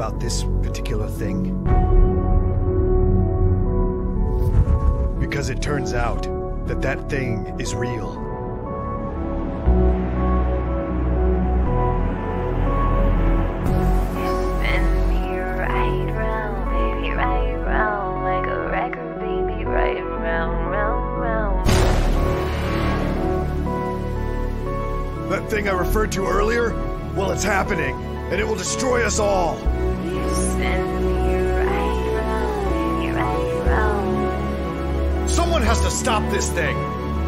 about this particular thing. Because it turns out that that thing is real. That thing I referred to earlier? Well, it's happening, and it will destroy us all. Someone has to stop this thing.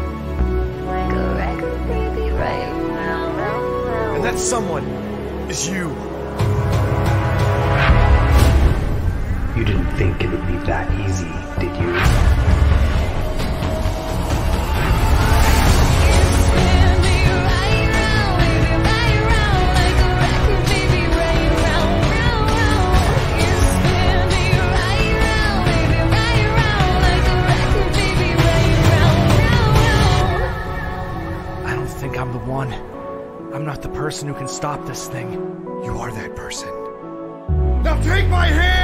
And that someone is you. You didn't think it would be that easy, did you? I'm the one. I'm not the person who can stop this thing. You are that person. Now take my hand!